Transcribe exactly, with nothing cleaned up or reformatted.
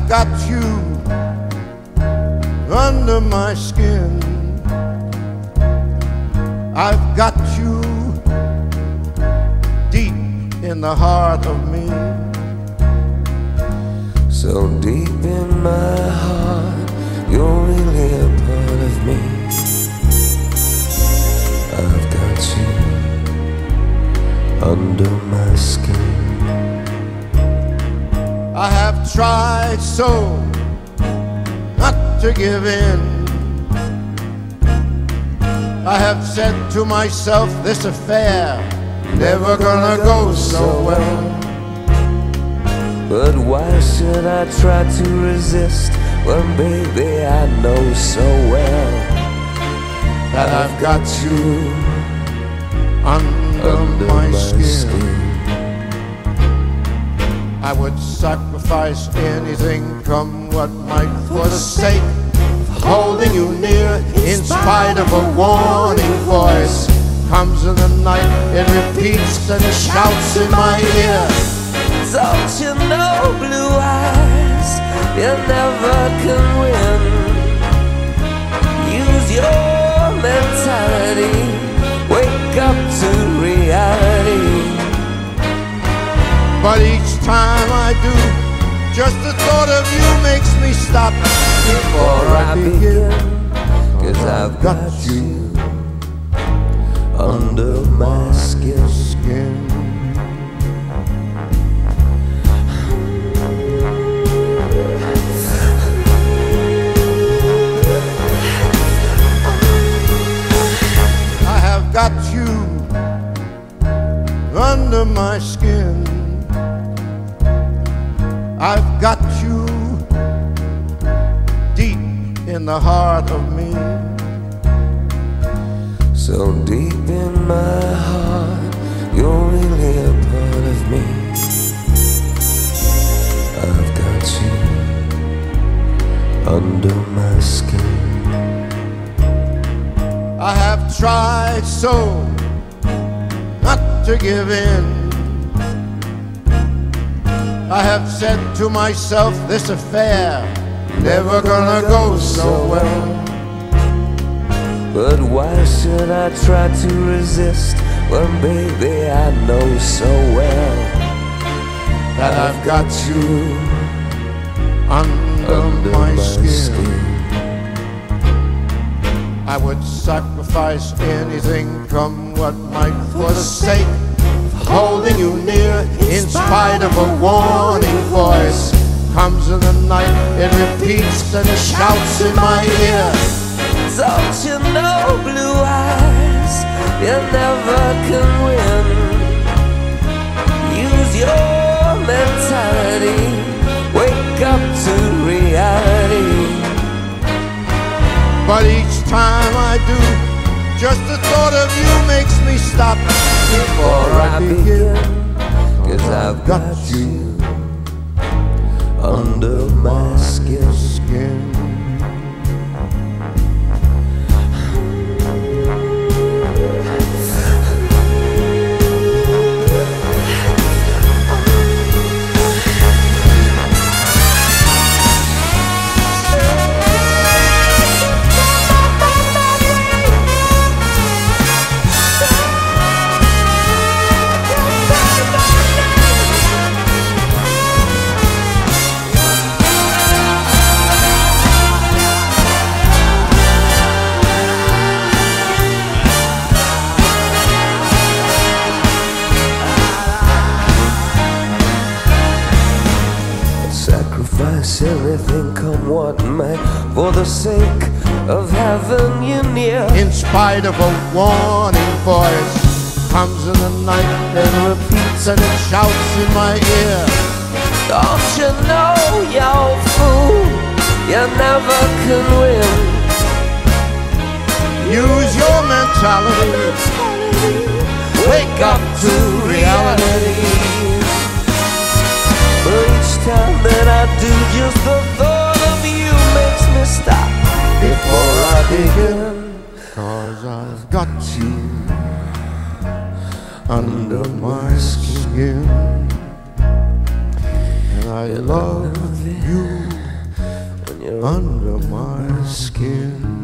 I've got you under my skin. I've got you deep in the heart of me. So deep in my heart, you're really a part of me. I've got you under my skin. I have tried so not to give in. I have said to myself, this affair never gonna go so well. But why should I try to resist when, baby, I know so well that I've got you under, under my, my skin. skin. I would sacrifice anything, come what might, for the sake of holding you near. In spite of a warning voice comes in the night, it repeats and shouts in my ear. Don't you know, blue eyes, you never can win. Use your mentality, wake up to reality. But each time I do, just the thought of you makes me stop before I begin. Cause I've got you under my skin. skin. I have got you under my skin. I've got you deep in the heart of me. So deep in my heart, you're really a part of me. I've got you under my skin. I have tried so not to give in. I have said to myself, this affair never gonna go so well. But why should I try to resist when, baby, I know so well that I've got you under, under my, my skin. skin. I would sacrifice anything, come what might, for the sake holding you near. In spite of a warning voice comes in the night, it repeats and shouts in my ear. Don't you know, blue eyes, you never can win. Use your mentality, wake up to reality. But each time I do, just the thought of you makes me stop before I begin. Cause I've got you under my skin. skin. Sacrifice everything, come what may, for the sake of having you near. In spite of a warning voice comes in the night and repeats and it shouts in my ear. Don't you know, you fool, you never can win. Use your mentality, wake up to reality. For each time that I do, just the thought of you makes me stop before I begin. Cause I've got you under my skin, and I love you. You're under my skin.